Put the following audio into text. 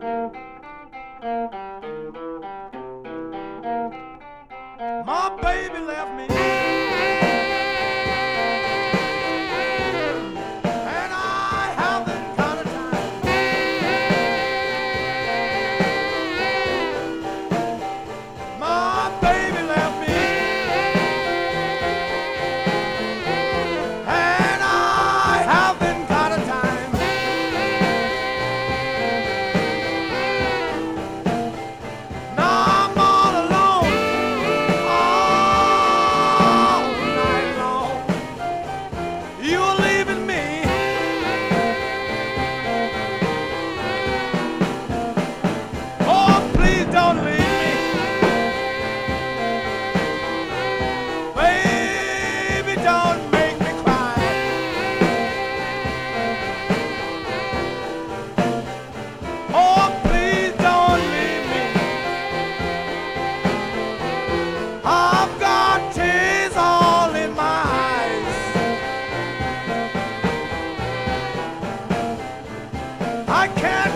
My baby left me, and I haven't got a time. My baby left me, and I haven't got a time. Now I'm all alone all night long. You're leaving me. Oh, please don't leave me. Baby, don't make me cry. Oh, please don't leave me. I've got tears all in my eyes. I can't